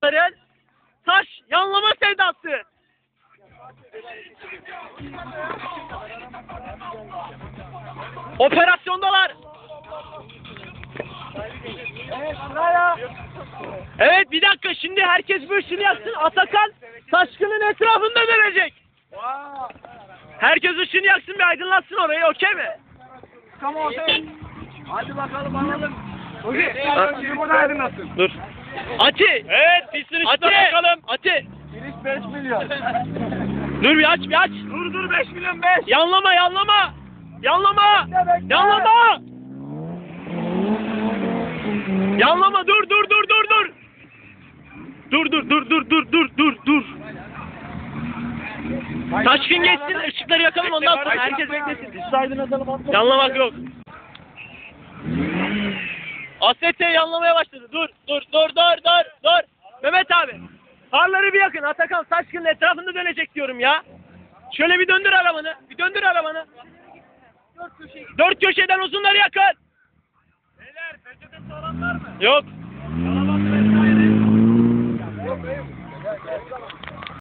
Taş yanlama sevdası. Operasyondalar. Evet, bir dakika, şimdi herkes bu ışını yaksın. Atakan Taşkın'ın etrafında dönecek. Herkes ışını yaksın, bir aydınlatsın orayı, okey mi? Tamam. Hadi bakalım alalım. Burada aydınlatsın. Dur. Ati. Evet, pistin ışıkla bakalım. Ati. Giriş 5 milyon. Dur bir aç. Dur 5 milyon 5. Yanlama. Yanlama. Dur. Dur. Taşkın geçsin, ışıkları yakalım, ondan sonra herkes beklesin. Yanlamak yok. Asete yanlamaya başladı. Dur. Mehmet abi. Farları bir yakın. Atakan Taşkın'ın etrafında dönecek diyorum ya. Şöyle bir döndür arabanı. Dört köşeden uzunları yakın. Beyler, peçete soran var mı? Yok.